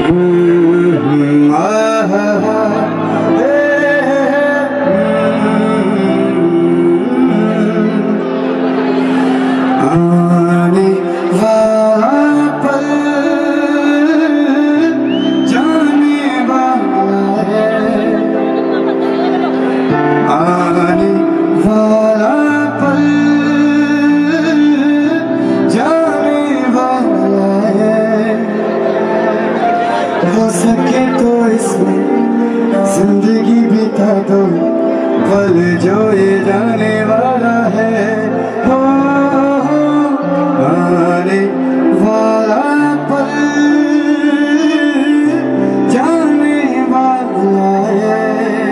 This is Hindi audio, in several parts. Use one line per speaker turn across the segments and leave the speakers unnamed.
हो सके तो इसमें जिंदगी बिता दो, पल जो ये जाने वाला है। हो आने वाला पल जाने वाला है।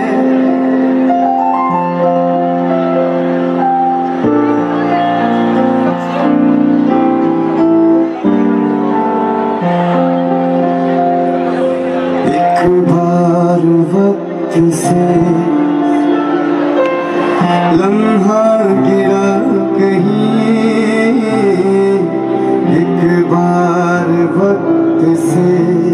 एक बार वक्त से लम्हा गिरा कहीं, एक बार वक्त से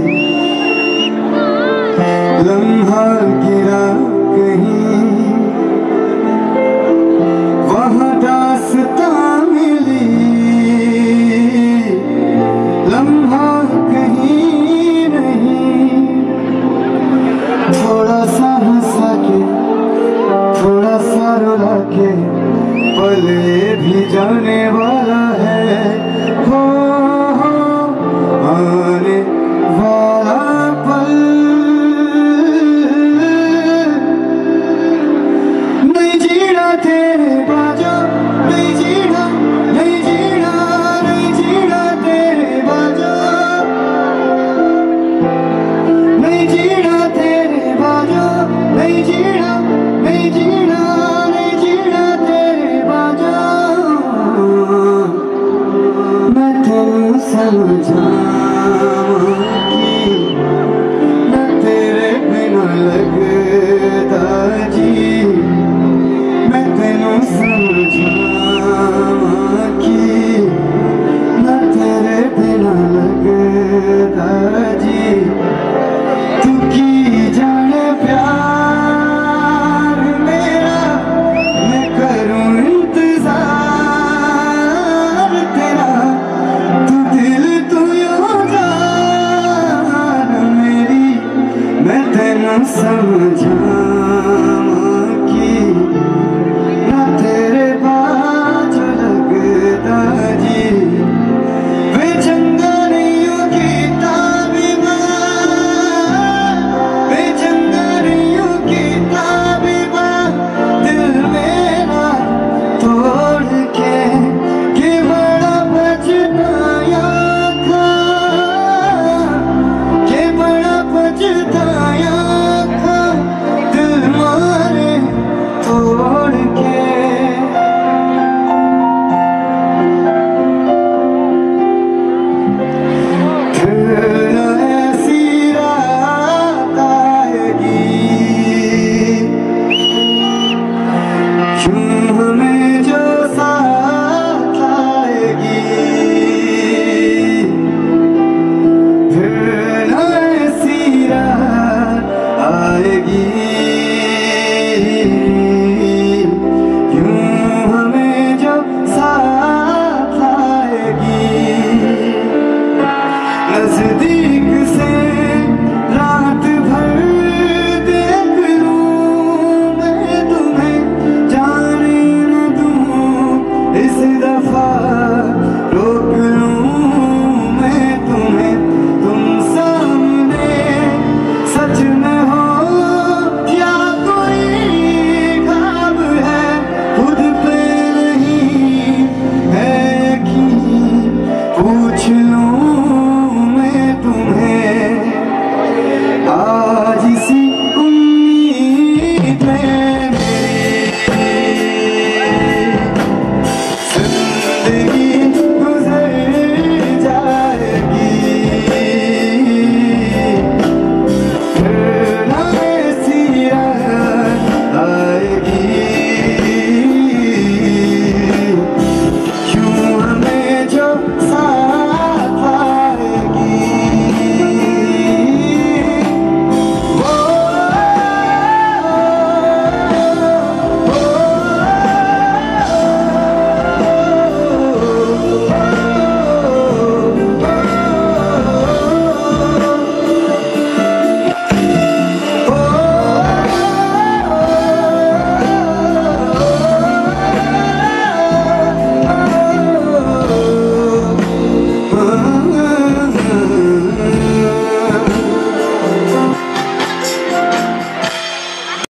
लम्हा गिरा कहीं, वहाँ दास्तां मिली लम्हा कहीं नहीं। थोड़ा सा हंसा के थोड़ा सा रुला के पल भी जाने वाला है। हो आने वाला पल नहीं जीना तेरे बाजो, नहीं जीना नहीं जीना नहीं जीना तेरे बाजो, नहीं जीना तेरे बाजो, नहीं जीना नहीं जीना नहीं जीना तेरे बाजो। मैं तेरे समझा कि न तेरे बिना लगता जी, मैं तेनू समझा कि न तेरे बिना लगता जी। तू की जाने प्यार मेरा, मैं करूं इंतजार तेरा। तू दिल तू यूं जान मेरी, मैं तेनू समझा कि ना तेरे बाज लगता जी। वे चंगा नहीं हो कीता बिना, वे चंगा नहीं हो कीता बिना, दिल मेरा तोड़ के कि बड़ा पछताया था, कि बड़ा पछताया था, दिल मारे तोड़ के। फिर ऐसी रात आएगी, यूं हमें जो साथ आएगी। फिर ऐसी रात आएगी, यूं हमें जो साथ आएगी। नज़दीक